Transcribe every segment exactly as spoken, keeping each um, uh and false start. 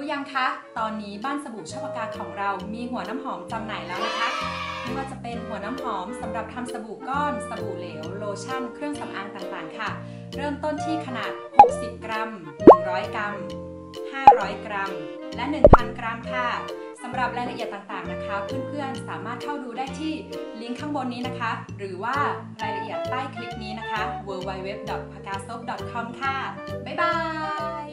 รู้ยังคะตอนนี้บ้านสบู่ชอบปากาของเรามีหัวน้ำหอมจำหน่ายแล้วนะคะไม่ว่าจะเป็นหัวน้ำหอมสำหรับทำสบู่ก้อนสบู่เหลวโลชั่นเครื่องสำอางต่างๆค่ะเริ่มต้นที่ขนาดหกสิบกรัมหนึ่งร้อยกรัมห้าร้อยกรัมและ หนึ่งพัน กรัมค่ะสำหรับรายละเอียดต่างๆนะคะเพื่อนๆสามารถเข้าดูได้ที่ลิงก์ข้างบนนี้นะคะหรือว่ารายละเอียดใต้คลิปนี้นะคะ ดับเบิลยู ดับเบิลยู ดับเบิลยู ดอท พากา โซป ดอท คอม ค่ะบ๊ายบาย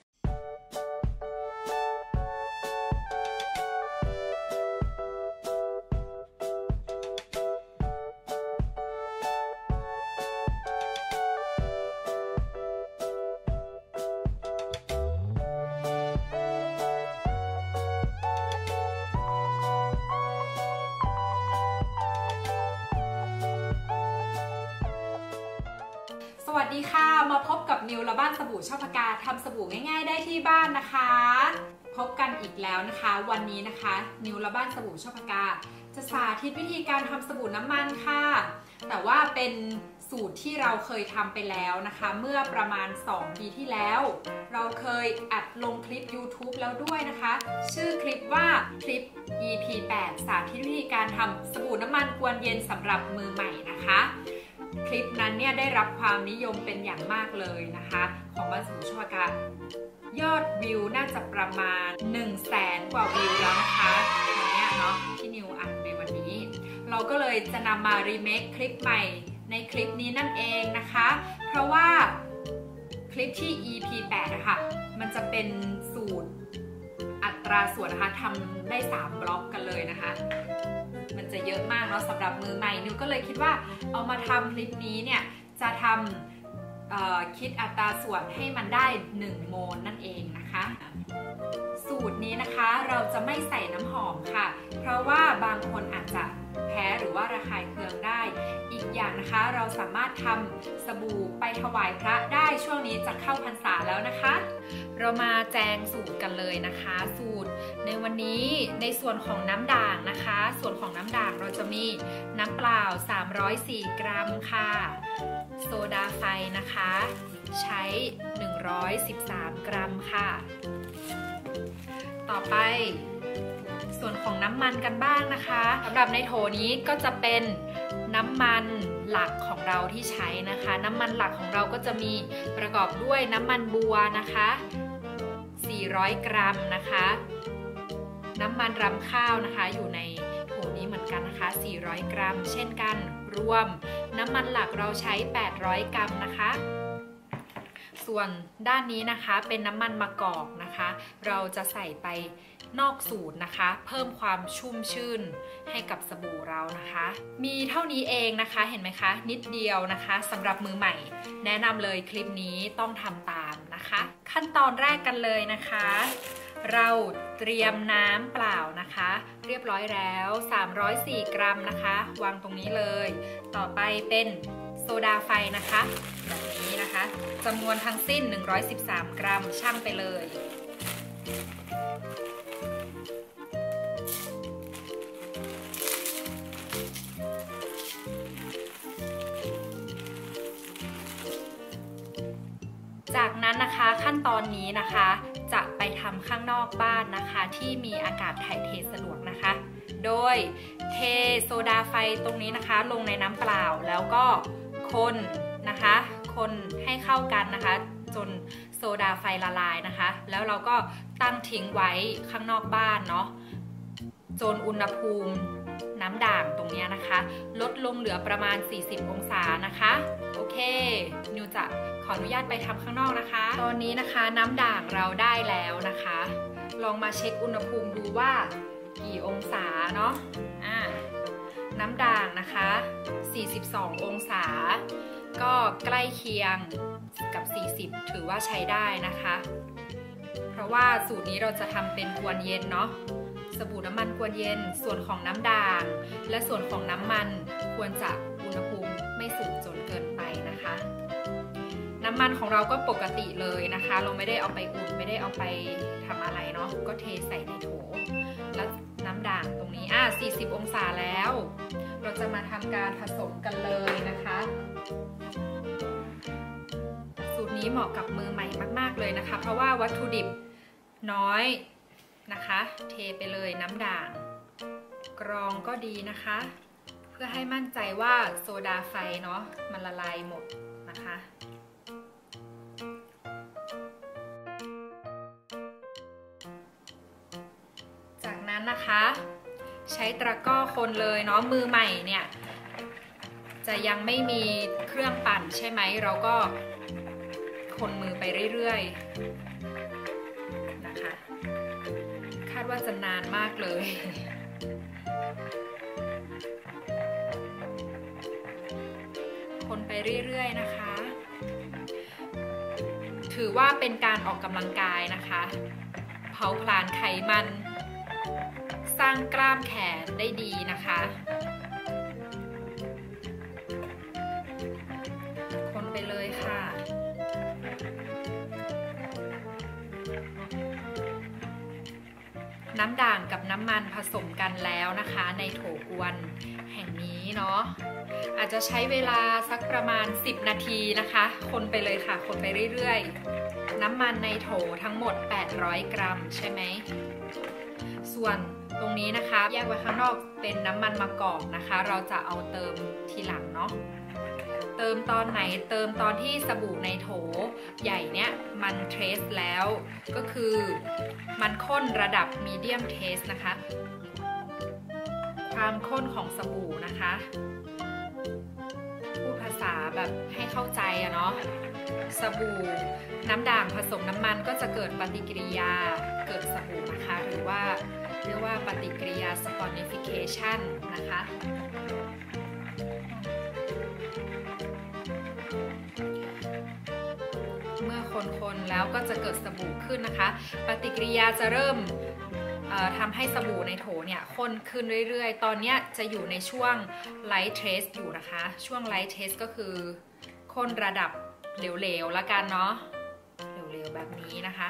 สวัสดีค่ะมาพบกับนิวและบ้านสบู่ชอบปากาทำสบู่ง่ายๆได้ที่บ้านนะคะพบกันอีกแล้วนะคะวันนี้นะคะนิวและบ้านสบู่ชอบปากาจะสาธิตวิธีการทำสบู่น้ำมันค่ะแต่ว่าเป็นสูตรที่เราเคยทำไปแล้วนะคะเมื่อประมาณสองปีที่แล้วเราเคยอัดลงคลิป ยูทูบ แล้วด้วยนะคะชื่อคลิปว่าคลิป อี พี แปด สาธิตวิธีการทำสบู่น้ำมันกวนเย็นสำหรับมือใหม่นะคะคลิปนั้นเนี่ยได้รับความนิยมเป็นอย่างมากเลยนะคะของบ้านสบู่ชอบปากายอดวิวน่าจะประมาณ หนึ่งแสน กว่าวิวแล้วนะคะวันนี้เนาะที่นิวอัดในวันนี้เราก็เลยจะนำมารีเมคคลิปใหม่ในคลิปนี้นั่นเองนะคะเพราะว่าคลิปที่ อี พี แปด นะคะมันจะเป็นสูตรอัตราส่วนนะคะทำได้สามบล็อกกันเลยนะคะมันจะเยอะมากเนาะสำหรับมือใหม่นิวก็เลยคิดว่าเอามาทำคลิปนี้เนี่ยจะทำคิดอัตราส่วนให้มันได้หนึ่งโมลนั่นเองนะคะสูตรนี้นะคะเราจะไม่ใส่น้ำหอมค่ะเพราะว่าบางคนอาจจะแพ้หรือว่าระคายเคืองได้อีกอย่างนะคะเราสามารถทำสบู่ไปถวายพระได้ช่วงนี้จะเข้าพรรษาแล้วนะคะเรามาแจงสูตรกันเลยนะคะสูตรในวันนี้ในส่วนของน้ำด่างนะคะส่วนของน้ำด่างเราจะมีน้ำเปล่าสามร้อยสี่กรัมค่ะโซดาไฟนะคะใช้หนึ่งร้อยสิบสามกรัมค่ะต่อไปส่วนของน้ำมันกันบ้างนะคะสำหรับในโถนี้ก็จะเป็นน้ำมันหลักของเราที่ใช้นะคะน้ำมันหลักของเราก็จะมีประกอบด้วยน้ำมันบัวนะคะสี่ร้อยกรัมนะคะน้ำมันรำข้าวนะคะอยู่ในโถนี้เหมือนกันนะคะสี่ร้อยกรัมเช่นกันรวมน้ำมันหลักเราใช้แปดร้อยกรัมนะคะส่วนด้านนี้นะคะเป็นน้ำมันมะกอกนะคะเราจะใส่ไปนอกสูตรนะคะเพิ่มความชุ่มชื่นให้กับสบู่เรานะคะมีเท่านี้เองนะคะเห็นไหมคะนิดเดียวนะคะสำหรับมือใหม่แนะนำเลยคลิปนี้ต้องทำตามนะคะขั้นตอนแรกกันเลยนะคะเราเตรียมน้ำเปล่านะคะเรียบร้อยแล้วสามร้อยสี่กรัมนะคะวางตรงนี้เลยต่อไปเป็นโซดาไฟนะคะแบบนี้นะคะจำนวนทั้งสิ้นหนึ่งร้อยสิบสามกรัมชั่งไปเลยจากนั้นนะคะขั้นตอนนี้นะคะจะไปทำข้างนอกบ้านนะคะที่มีอากาศถ่ายเทสะดวกนะคะโดยเทโซดาไฟตรงนี้นะคะลงในน้ำเปล่าแล้วก็คนนะคะคนให้เข้ากันนะคะจนโซดาไฟละลายนะคะแล้วเราก็ตั้งทิ้งไว้ข้างนอกบ้านเนาะจนอุณหภูมิน้ำด่างตรงนี้นะคะลดลงเหลือประมาณสี่สิบองศานะคะโอเคนิวจะขออนุญาตไปทำข้างนอกนะคะตอนนี้นะคะน้ำด่างเราได้แล้วนะคะลองมาเช็คอุณหภูมิดูว่ากี่องศาเนาะอ่าน้ำด่างนะคะสี่สิบสององศาก็ใกล้เคียงกับสี่สิบถือว่าใช้ได้นะคะเพราะว่าสูตรนี้เราจะทำเป็นกวนเย็นเนาะสบู่น้ำมันกวนเย็นส่วนของน้ำด่างและส่วนของน้ำมันควรจะอุณหภูมิไม่สูงจนเกินไปนะคะน้ำมันของเราก็ปกติเลยนะคะเราไม่ได้เอาไปอุ่นไม่ได้เอาไปทำอะไรเนาะก็เทใส่ในโถแล้วน้ำด่างตรงนี้อ่ะสี่สิบองศาแล้วเราจะมาทำการผสมกันเลยนะคะสูตรนี้เหมาะกับมือใหม่มากๆเลยนะคะเพราะว่าวัตถุดิบน้อยนะคะเทไปเลยน้ำด่างกรองก็ดีนะคะเพื่อให้มั่นใจว่าโซดาไฟเนาะมันละลายหมดนะคะจากนั้นนะคะใช้ตะกร้อคนเลยเนาะมือใหม่เนี่ยจะยังไม่มีเครื่องปั่นใช่ไหมเราก็คนมือไปเรื่อยๆนะคะคาดว่าจะนานมากเลยคนไปเรื่อยๆนะคะถือว่าเป็นการออกกำลังกายนะคะเผาผลาญไขมันสร้างกล้ามแขนได้ดีนะคะคนไปเลยค่ะน้ำด่างกับน้ำมันผสมกันแล้วนะคะในโถกวนแห่งนี้เนาะอาจจะใช้เวลาสักประมาณสิบนาทีนะคะคนไปเลยค่ะคนไปเรื่อยๆน้ำมันในโถทั้งหมดแปดร้อยกรัมใช่ไหมส่วนตรงนี้นะคะแยกไว้ข้างนอกเป็นน้ำมันมะกอกนะคะเราจะเอาเติมทีหลังเนาะเติมตอนไหนเติมตอนที่สบู่ในโถใหญ่เนี้ยมันเทรสแล้วก็คือมันข้นระดับมีเดียมเทสนะคะความข้นของสบู่นะคะพูดภาษาแบบให้เข้าใจอะเนาะสบู่น้ำด่างผสมน้ำมันก็จะเกิดปฏิกิริยาเกิดสบู่นะคะหรือว่าเรียกว่าปฏิกิริยา saponification นะคะเมื่อคนๆแล้วก็จะเกิดสบู่ขึ้นนะคะปฏิกิริยาจะเริ่มทำให้สบู่ในโถเนี่ยข้นขึ้นเรื่อยๆตอนนี้จะอยู่ในช่วง light trace อยู่นะคะช่วง light trace ก็คือข้นระดับเหลวๆละกันเนาะเหลวๆแบบนี้นะคะ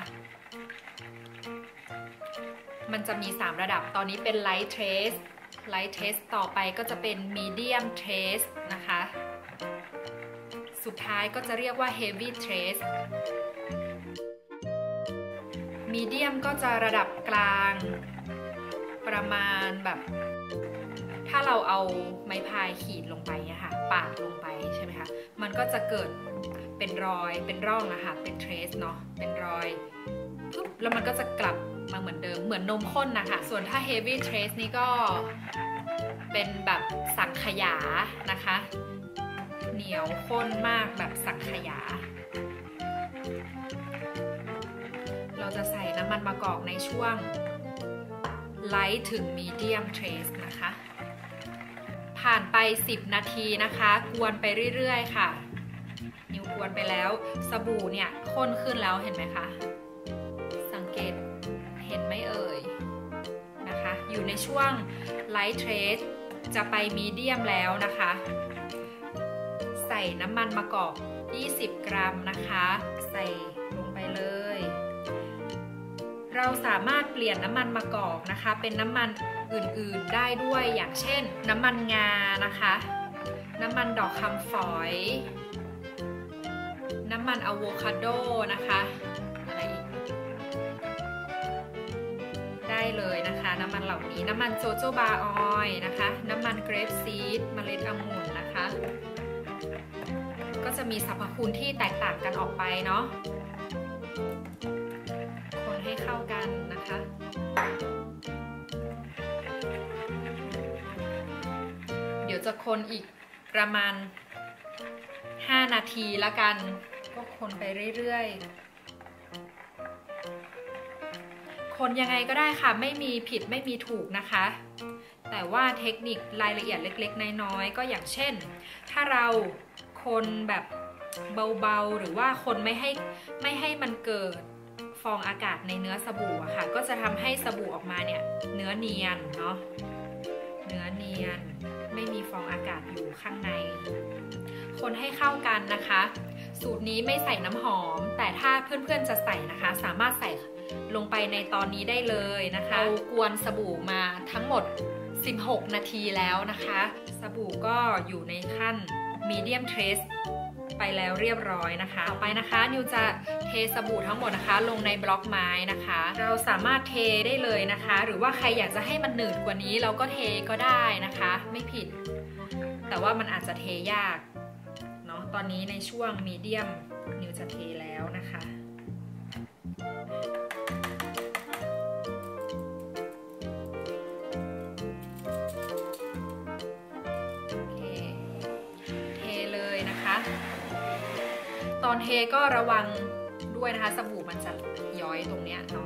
มันจะมีสามระดับตอนนี้เป็น light trace light trace ต่อไปก็จะเป็น medium trace นะคะสุดท้ายก็จะเรียกว่า heavy trace medium ก็จะระดับกลางประมาณแบบถ้าเราเอาไม้พายขีดลงไปเนี่ยค่ะปาดลงไปใช่ไหมคะมันก็จะเกิดเป็นรอยเป็นร่องอะค่ะเป็น trace เนาะเป็นรอยปุ๊บแล้วมันก็จะกลับมาเหมือนเดิมเหมือนนมข้นนะคะส่วนถ้า heavy trace นี่ก็เป็นแบบสังขยานะคะเหนียวข้นมากแบบสังขยาเราจะใส่น้ำมันมะกอกในช่วง light ถึง medium trace นะคะผ่านไปสิบนาทีนะคะกวนไปเรื่อยๆค่ะนิ้วกวนไปแล้วสบู่เนี่ยข้นขึ้นแล้วเห็นไหมคะสังเกตเห็นไหมเอ่ยนะคะอยู่ในช่วง light trace จะไป medium แล้วนะคะใส่น้ำมันมะกอกยี่สิบกรัมนะคะใส่ลงไปเลยเราสามารถเปลี่ยนน้ำมันมะกอกนะคะเป็นน้ำมันอื่นๆได้ด้วยอย่างเช่นน้ำมันงานะคะน้ำมันดอกคำฝอยน้ำมันอะโวคาโดนะคะอะไรอีกได้เลยนะคะน้ำมันเหล่านี้น้ำมันโจโจบาออยล์นะคะน้ำมันเกรปซีดเมล็ดองุ่นนะคะก็จะมีสรรพคุณที่แตกต่างกันออกไปเนาะคนให้เข้ากันนะคะเดี๋ยวจะคนอีกประมาณห้านาทีละกันก็คนไปเรื่อยๆคนยังไงก็ได้ค่ะไม่มีผิดไม่มีถูกนะคะแต่ว่าเทคนิครายละเอียดเล็กๆน้อยๆก็อย่างเช่นถ้าเราคนแบบเบาๆหรือว่าคนไม่ให้ไม่ให้มันเกิดฟองอากาศในเนื้อสบู่อะค่ะก็จะทำให้สบู่ออกมาเนี่ยเนื้อเนียนเนาะเนื้อเนียนไม่มีฟองอากาศอยู่ข้างในคนให้เข้ากันนะคะสูตรนี้ไม่ใส่น้ำหอมแต่ถ้าเพื่อนๆจะใส่นะคะสามารถใส่ลงไปในตอนนี้ได้เลยนะคะเรากวนสบู่มาทั้งหมดสิบหกนาทีแล้วนะคะสบู่ก็อยู่ในขั้น medium trace ไปแล้วเรียบร้อยนะคะต่อไปนะคะนิวจะเทสบู่ทั้งหมดนะคะลงในบล็อกไม้นะคะเราสามารถเทได้เลยนะคะหรือว่าใครอยากจะให้มันหนืดกว่านี้เราก็เทก็ได้นะคะไม่ผิดแต่ว่ามันอาจจะเทยากเนาะตอนนี้ในช่วงมีเดียมนิวจะเทแล้วนะคะตอนเทก็ระวังด้วยนะคะสบู่มันจะย้อยตรงเนี้ยเนาะ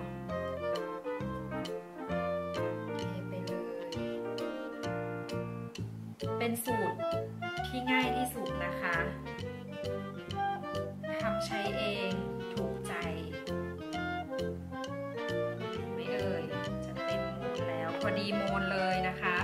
เทไปเลยเป็นสูตรที่ง่ายที่สุดนะคะทำใช้เองถูกใจไม่เอ่ยจะเต็มโมนแล้วพอดีโมนเลยนะคะ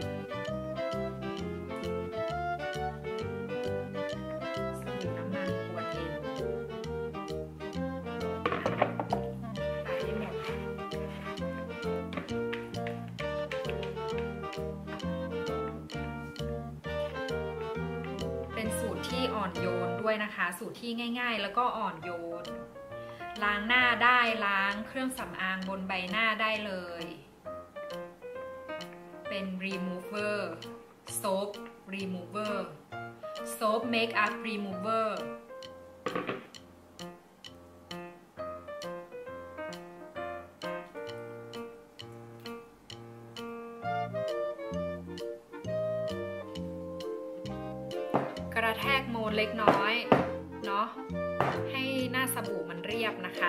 เป็นสูตรที่อ่อนโยนด้วยนะคะสูตรที่ง่ายๆแล้วก็อ่อนโยนล้างหน้าได้ล้างเครื่องสำอางบนใบหน้าได้เลยเป็น remover soap remover soap makeup removerกระแทกโมนเล็กน้อยเนาะให้หน้าสบู่มันเรียบนะคะ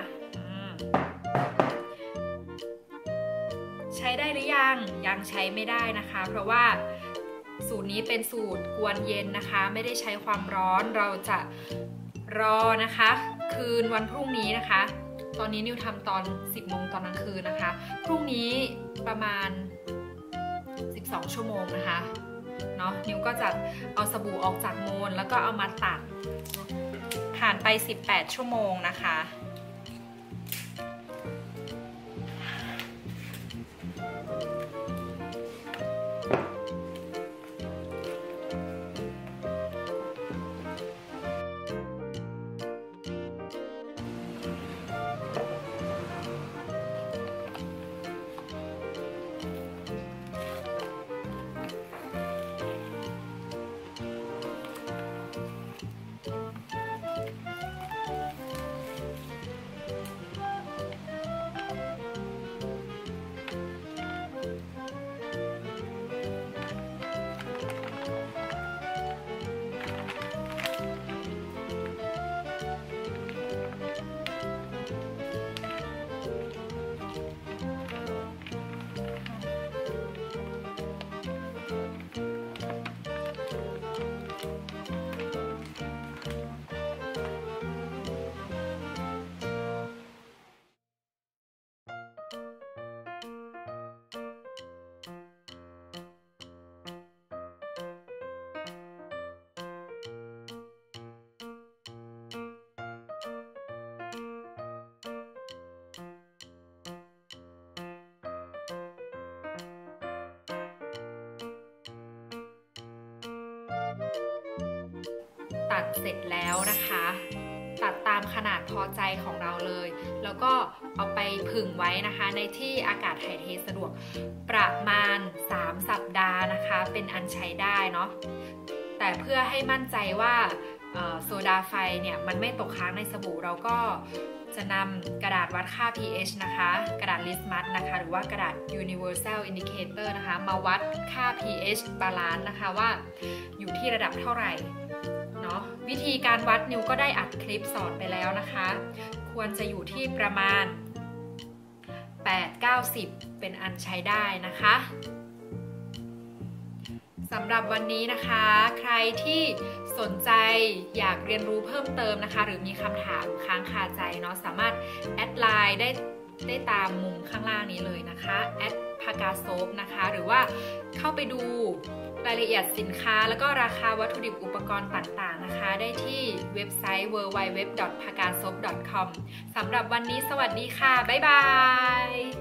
ใช้ได้หรือยังยังใช้ไม่ได้นะคะเพราะว่าสูตรนี้เป็นสูตรกวนเย็นนะคะไม่ได้ใช้ความร้อนเราจะรอนะคะคืนวันพรุ่งนี้นะคะตอนนี้นิวทำตอนสิบโมงตอนกลางคืนนะคะพรุ่งนี้ประมาณสิบสองชั่วโมงนะคะเนาะนิวก็จะเอาสบู่ออกจากโมนแล้วก็เอามาตัดผ่านไปสิบแปดชั่วโมงนะคะตัดเสร็จแล้วนะคะตัดตามขนาดพอใจของเราเลยแล้วก็เอาไปผึ่งไว้นะคะในที่อากาศถ่ายเทสะดวกประมาณสามสัปดาห์นะคะเป็นอันใช้ได้เนาะแต่เพื่อให้มั่นใจว่าโซดาไฟเนี่ยมันไม่ตกค้างในสบู่เราก็จะนำกระดาษวัดค่า pH นะคะกระดาษ Litmus นะคะหรือว่ากระดาษ Universal Indicator นะคะมาวัดค่า pH balance นะคะว่าอยู่ที่ระดับเท่าไหร่เนาะวิธีการวัดนิวก็ได้อัดคลิปสอนไปแล้วนะคะควรจะอยู่ที่ประมาณ แปด เก้า สิบ เป็นอันใช้ได้นะคะสำหรับวันนี้นะคะใครที่สนใจอยากเรียนรู้เพิ่มเติมนะคะหรือมีคำถามค้างคาใจเนาะสามารถแอดไลน์ได้ได้ตามมุมข้างล่างนี้เลยนะคะแอดพากาโซฟนะคะหรือว่าเข้าไปดูรายละเอียดสินค้าแล้วก็ราคาวัตถุดิบอุปกรณ์ต่างๆนะคะได้ที่เว็บไซต์ ดับเบิลยู ดับเบิลยู ดับเบิลยู ดอท พากาโซฟ ดอท คอม สำหรับวันนี้สวัสดีค่ะบ๊ายบาย